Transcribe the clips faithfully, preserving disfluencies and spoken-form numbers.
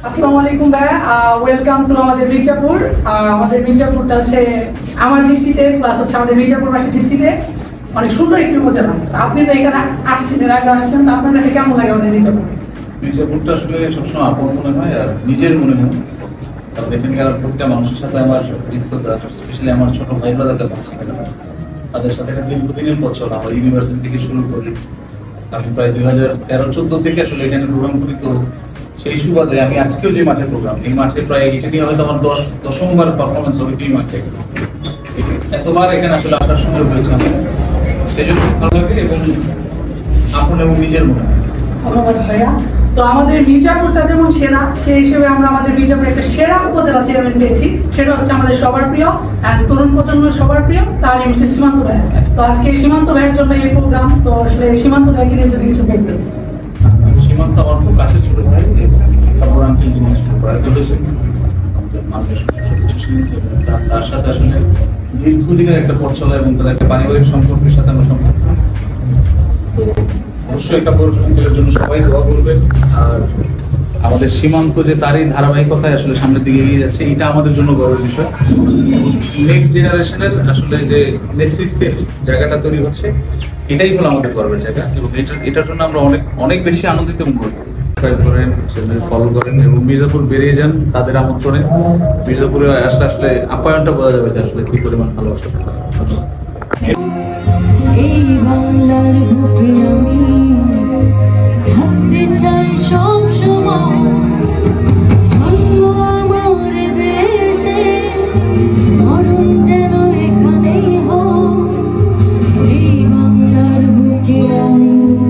আসসালামু আলাইকুম ভাইয়া, ওয়েলকাম টু আমাদের মির্জাপুর। আমাদের মির্জাপুরটা হচ্ছে আমার দৃষ্টিতে প্লাস হচ্ছে আমাদের মির্জাপুরবাসীর দৃষ্টিতে অনেক সুন্দর একটি উপজেলা। আপনি তো এখানে আসছেন, এর আগে আসছেন, তো আপনার কাছে কেমন লাগে আমাদের মির্জাপুর? মির্জাপুরটা আসলে সবসময় আপন মনে হয় আর নিজের মনে হয়, কারণ এখানকার প্রতিটা মানুষের সাথে আমার মিত্রতা, স্পেশালি আমার ছোট ভাই ব্রাদারদের তাদের সাথে একটা দীর্ঘদিনের পথ চলা। আমার ইউনিভার্সিটি থেকে শুরু করি, আমি প্রায় দুই হাজার তেরো চোদ্দ থেকে আসলে এখানে প্রোগ্রাম করি। তো সেই সুবাদে আমি আজকেও যে মাঠে প্রোগ্রাম, এই মাঠে প্রায় এটা নিয়ে হয়তো আমার দশ দশমবার পারফরমেন্স হবে এই মাঠে। এতবার এখানে আসলে আসার সময় হয়েছে আমি, সেই জন্য ভালো লাগে এবং আপন এবং নিজের মনে হয়। ধন্যবাদ ভাইয়া। তো আমাদের মির্জাপুরটা যেমন সেরা, সেই হিসেবে আমরা আমাদের মির্জাপুরে একটা সেরা উপজেলা চেয়ারম্যান পেয়েছি, সেটা হচ্ছে আমাদের সবার প্রিয় আর তরুণ প্রজন্মের সবার প্রিয়, তার এই হচ্ছে সীমান্ত ভাই। তো আজকে সীমান্ত ভাইয়ের জন্য এই প্রোগ্রাম, তো আসলে সীমান্ত ভাইকে নিয়ে যদি কিছু বলতে। সীমান্ত আমার খুব কাছে ছোট ভাই, তারপর আমি ইঞ্জিনিয়ার শুরু করা চলেছে তার সাথে আসলে দীর্ঘদিনের একটা পথ চলা এবং তার একটা পারিবারিক সম্পর্কের সাথে আমার সম্পর্ক। তো অবশ্যই কাপড় অঞ্চলের জন্য সবাই দোয়া করবেন। আর আমাদের সীমান্ত যে তারই ধারাবাহিকতায় আসলে সামনের দিকে এগিয়ে যাচ্ছে, এটা আমাদের জন্য গর্বের বিষয়। নেক্সট জেনারেশনের আসলে যে নেতৃত্বের জায়গাটা তৈরি হচ্ছে, এটাই হলো আমাদের গর্বের জায়গা এবং এটা এটার জন্য আমরা অনেক অনেক বেশি আনন্দিত এবং গর্বিত। করেন, ফলো করেন এবং মির্জাপুর বেরিয়ে যান তাদের আমন্ত্রণে। মির্জাপুরে আসলে আসলে আপ্যায়নটা বোঝা যাবে যে আসলে কি পরিমাণ ভালোবাসা। এই বাংলার বুকে আমি থাকতে চাই সব সময়, আমার দেশে মরণ যেন এখানেই হোক। এই বাংলার বুকে আমি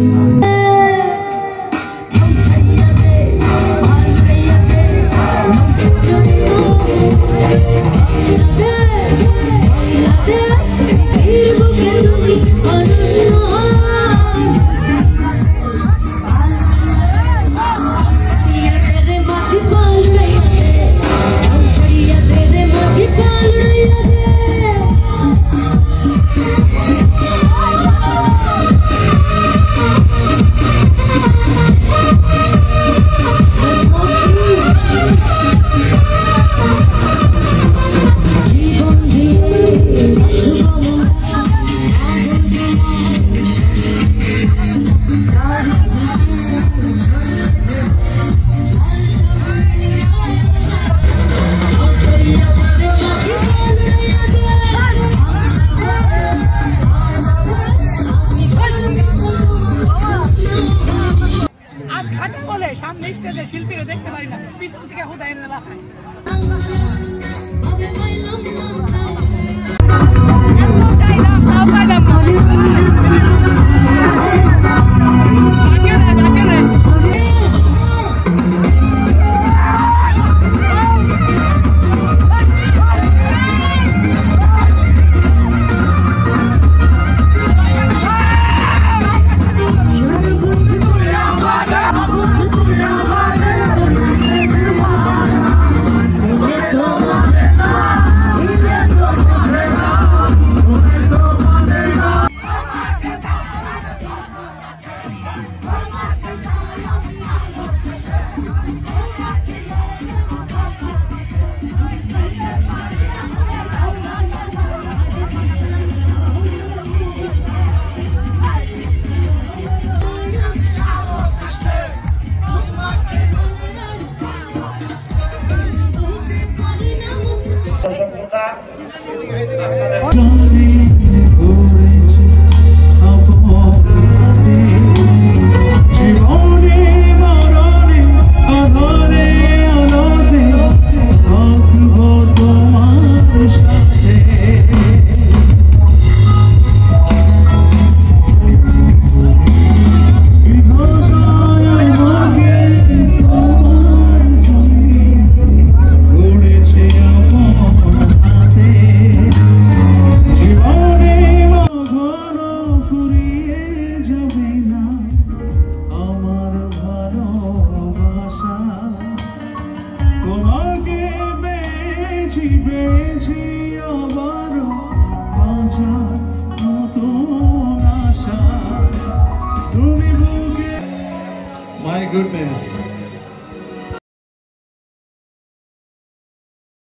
সামনে স্টেজে শিল্পীরা দেখতে পারি না, পিছন থেকে হুদায় লাফায়। My goodness.